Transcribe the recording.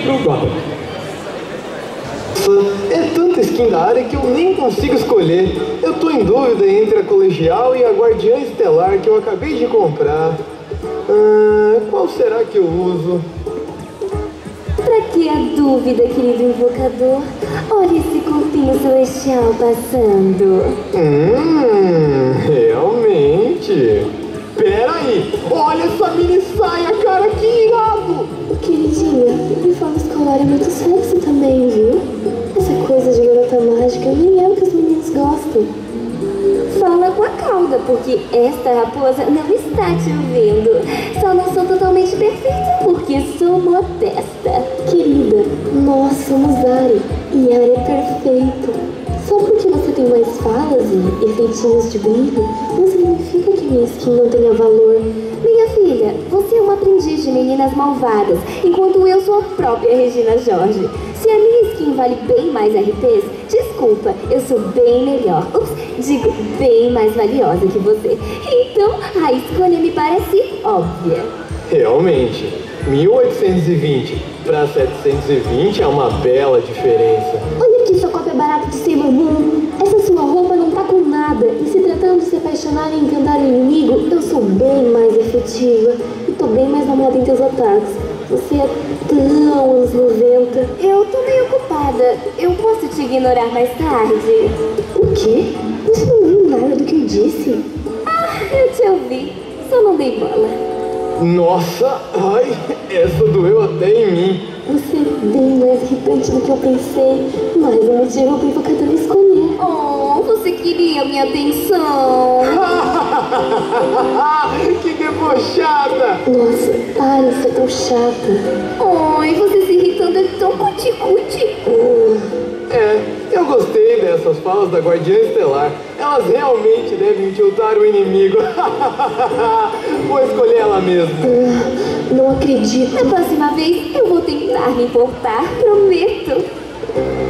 pro Gotham. É tanta skin da área que eu nem consigo escolher. Eu tô em dúvida entre a Colegial e a Guardiã Estelar que eu acabei de comprar. Qual será que eu uso? Pra que a dúvida, querido invocador? Olha esse corpinho celestial passando. Realmente. Pera aí, olha essa mini saia, cara, que irado! Queridinha, o uniforme escolar é muito sexy também, viu? Essa coisa de garota mágica nem é o que os meninos gostam. Fala com a cauda, porque esta raposa não está te ouvindo. Só não sou totalmente perfeita porque sou modesta. Querida, nós somos Ari e Ari é perfeito. Só porque você tem mais falas e efeitinhos de brilho, não significa que minha skin não tenha valor. Minha filha, você é uma aprendiz de meninas malvadas, enquanto eu sou a própria Regina George. Se a minha skin vale bem mais RPs, desculpa, eu sou bem melhor. Digo, bem mais valiosa que você. Então, a escolha me parece óbvia. Realmente, 1820 para 720 é uma bela diferença. Olha que sua cópia barata de Sailor Moon. Essa sua roupa não tá com nada. E se tratando de se apaixonar e encantar o inimigo, eu sou bem mais efetiva. E tô bem mais na moda em teus ataques. Você é tão anos 90. Eu tô meio ocupada. Eu posso te ignorar mais tarde. O quê? Você não viu nada do que eu disse? Eu te ouvi. Só não dei bola. Nossa, ai, essa doeu até em mim. Você é bem mais irritante do que eu pensei. Mais um motivo pro invocador escolher. Oh, você queria minha atenção. Que debochada! Nossa, para, isso é tão chata. Ai, você se irritando é tão cuti-cuti. Eu gostei dessas falas da Guardiã Estelar. Elas realmente devem tiltar o inimigo. Vou escolher ela mesma. Não acredito. Da próxima vez eu vou tentar me importar, prometo.